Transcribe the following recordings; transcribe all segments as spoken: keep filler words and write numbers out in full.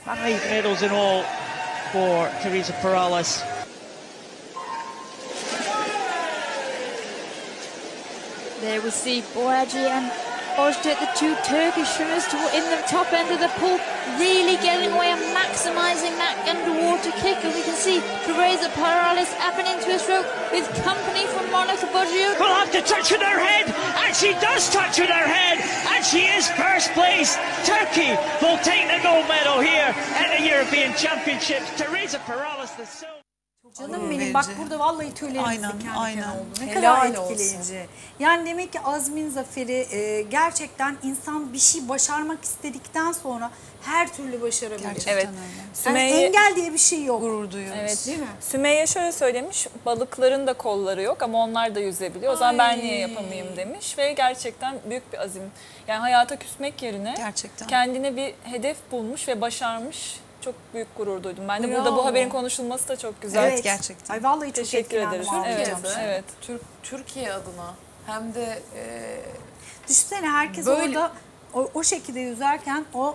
Five medals in all for Teresa Perales. There we see Boyacı and Öztürk, the two Turkish swimmers in the top end of the pool, really getting away and maximising that underwater kick. And we can see Teresa Perales upping into a stroke with company from Monica Boggio. Will have to touch with her head, and she does touch with her head, and she is first place. Turkey will take the gold medal here at the European Championships. Teresa Perales, the silver. Canım benim, bak burada vallahi tüylerim Aynen, diken diken aynen. oldu. Ne Helal kadar olsun. etkileyici. Yani demek ki azmin zaferi, e, gerçekten insan bir şey başarmak istedikten sonra her türlü başarabilir. Gerçekten Evet. öyle. Yani Sümeyye, engel diye bir şey yok. Gurur duyuyoruz. evet. Değil mi? Sümeyye şöyle söylemiş, balıkların da kolları yok ama onlar da yüzebiliyor. O zaman ben Ay. niye yapamayayım demiş ve gerçekten büyük bir azim. Yani hayata küsmek yerine Gerçekten. kendine bir hedef bulmuş ve başarmış. Çok büyük gurur duydum. Ben de Bravo. burada bu haberin konuşulması da çok güzel. Evet, gerçekten. Ay vallahi çok Teşekkür etkilendim ederiz. vallahi. Evet, Hocam. evet. Türk, Türkiye adına hem de e, Düşünsene herkes Böyle- orada o, o şekilde yüzerken o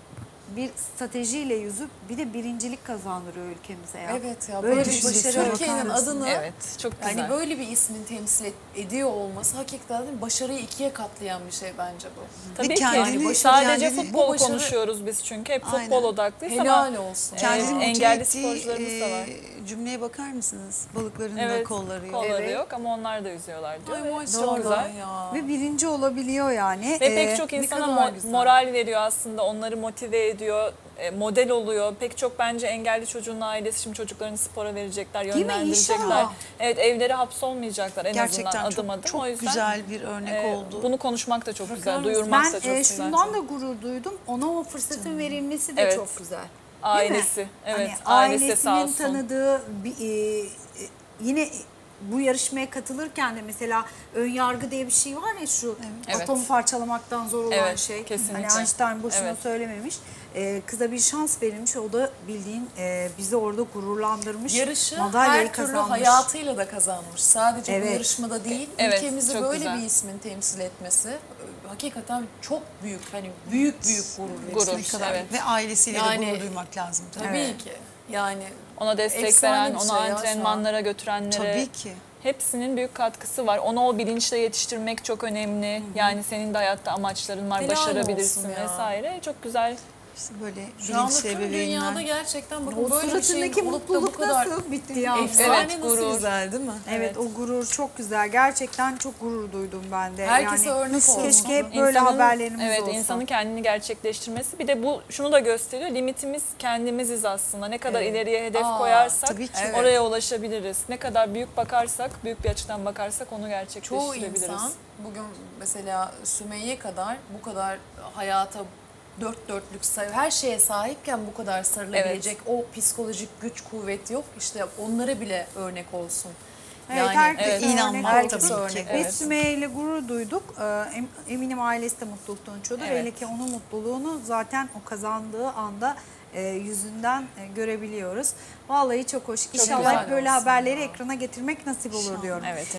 bir stratejiyle yüzüp bir de birincilik kazandırıyor ülkemize ya. evet ya Böyle böyle, bir bir başarı başarı bakar Türkiye'nin mısın? adını Evet, çok güzel. yani böyle bir ismin temsil et- ediyor olması hakikaten başarıyı ikiye katlayan bir şey bence bu. Tabii Ve ki kendini- yani sadece kendini- futbol bu başarı- konuşuyoruz biz çünkü hep Aynen. futbol odaklıyız ama Helal olsun. Kendini Evet, motive engelli ettiği, sporcularımız da var. e, cümleye bakar mısınız? Balıkların da evet, kolları yok. kolları Evet. yok ama onlar da yüzüyorlar diyor. Ay ve maşallah çok güzel. ya. Ve birinci olabiliyor yani. Ve Ee, pek çok ne insana kadar mo- güzel. moral veriyor aslında, onları motive ediyor, e, model oluyor. Pek çok bence engelli çocuğun ailesi şimdi çocuklarını spora verecekler, Değil mi? yönlendirecekler. İnşallah. Evet, evlere hapsolmayacaklar en Gerçekten azından çok, adım adım. çok o yüzden güzel bir örnek e, oldu. bunu konuşmak da çok güzel, mısın? duyurmak ben da çok e, güzel. şundan da gurur duydum. Ona o fırsatın verilmesi de Evet. çok güzel. Değil Ailesi, mi? evet, Hani ailesi de sağ ailesinin olsun. tanıdığı bir, e, e, yine bu yarışmaya katılırken de mesela ön yargı diye bir şey var ya, şu Evet. atomu parçalamaktan zor olan Evet, şey. kesinlikle. Hani Einstein boşuna Evet. söylememiş. E, kıza bir şans verilmiş. O da bildiğin e, bizi orada gururlandırmış. Yarışı madalyayı her türlü kazanmış. hayatıyla da kazanmış. Sadece Evet. bu yarışmada değil, Evet, ülkemizi çok böyle güzel. bir ismin temsil etmesi e, hakikaten çok büyük, hani büyük büyük gurur verici. Gurur, Ne kadar evet. ve ailesiyle Yani- de gurur duymak lazım tabii. Tabii Evet. ki. Yani Ona destek Efsane veren, bir onu şey ya şu an. antrenmanlara götürenlere. Tabii ki. Hepsinin büyük katkısı var. Onu o bilinçle yetiştirmek çok önemli. Yani senin de hayatta amaçların var, Helal başarabilirsin olsun ya. vesaire. Çok güzel. İşte böyle şu anda bilinçli tüm dünyada ebeveynler. gerçekten bakın O böyle bir şeyin suratındaki olup da bu mutluluk kadar nasıl bitti ya? efsane Evet, nasıl gurur. güzel değil mi? Evet, o gurur çok güzel. Gerçekten çok gurur duydum ben de. Herkese yani, örnek olsun. Keşke hep böyle İnsanın- haberlerimiz evet, olsa. insanın kendini gerçekleştirmesi. Bir de bu şunu da gösteriyor. Limitimiz kendimiziz aslında. Ne kadar Evet. ileriye hedef Aa, koyarsak tabii ki. Evet. oraya ulaşabiliriz. Ne kadar büyük bakarsak, büyük bir açıdan bakarsak onu Çoğu gerçekleştirebiliriz. insan bugün mesela Sümeyye kadar bu kadar hayata dört dörtlük say- her şeye sahipken bu kadar sarılabilecek o psikolojik güç kuvvet yok. İşte onlara bile örnek olsun. Evet, herkese evet, örnek inanmak olsun. tabii ki. Ve Evet. Sümeyye ile gurur duyduk. Ee, em- Eminim ailesi de mutluluktan uçuyordur. Evet. Hele ki onun mutluluğunu zaten o kazandığı anda e, yüzünden e, görebiliyoruz. Vallahi çok hoş. İnşallah güzel hep böyle olsun haberleri ya. ekrana getirmek nasip olur diyorum. Evet.